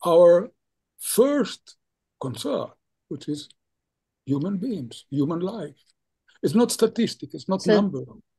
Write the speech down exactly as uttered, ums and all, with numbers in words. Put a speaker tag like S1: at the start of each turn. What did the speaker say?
S1: our first concern, which is human beings, human life. It's not statistic, it's not
S2: So
S1: number.